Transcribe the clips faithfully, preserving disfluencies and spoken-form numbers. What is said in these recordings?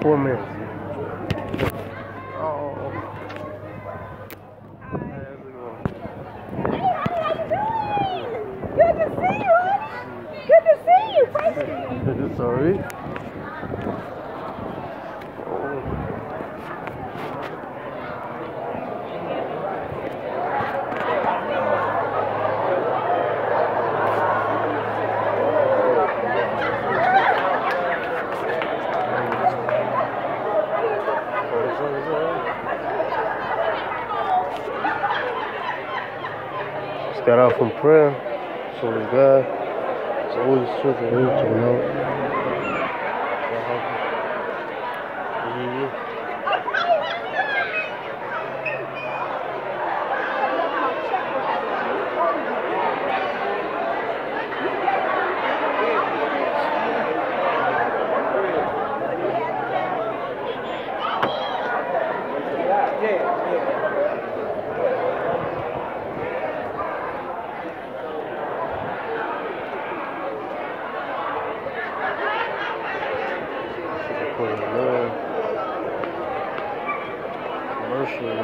four minutes. Oh. Good to see you. Good to see you. Thank Sorry. Just got out from prayer, so with God, it's always truth and always to know. Commercial.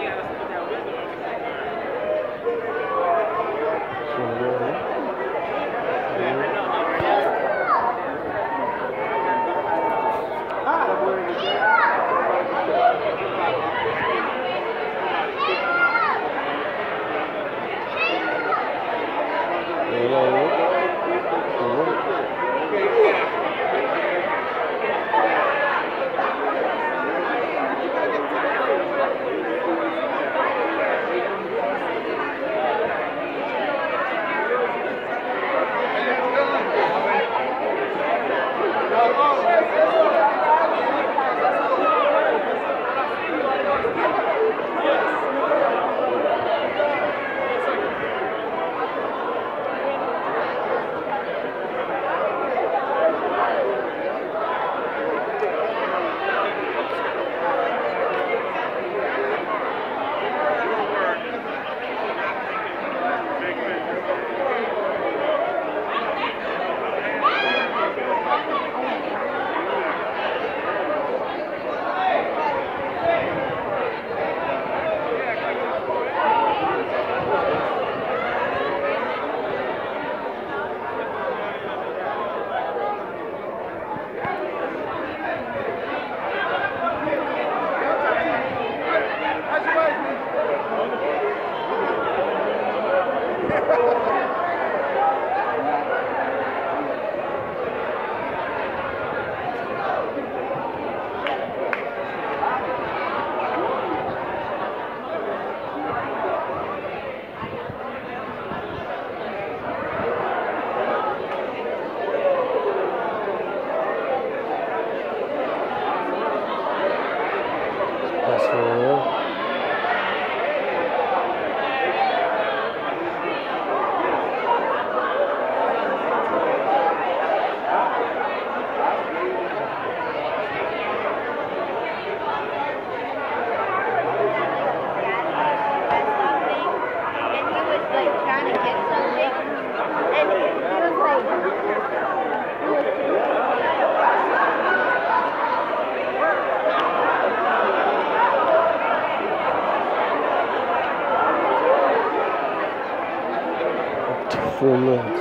Four minutes.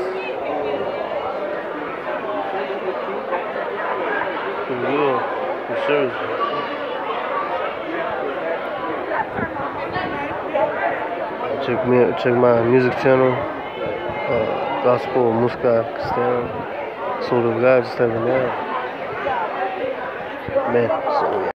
Yeah, for sure. Check me out, check my music channel, uh, Gospel Música Cristã, Sou do Lugar, just have Man, so yeah.